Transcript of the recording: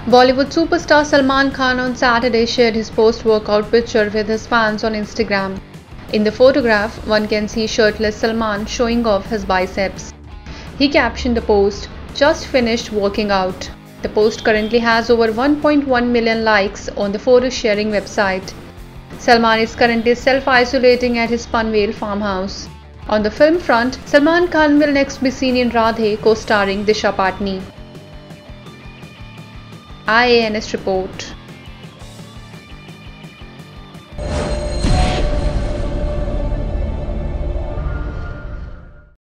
Bollywood superstar Salman Khan on Saturday shared his post-workout picture with his fans on Instagram. In the photograph, one can see shirtless Salman showing off his biceps. He captioned the post, "Just finished working out." The post currently has over 1.1 million likes on the photo sharing website. Salman is currently self-isolating at his Panvel farmhouse. On the film front, Salman Khan will next be seen in Radhe co-starring Disha Patni. IANS report.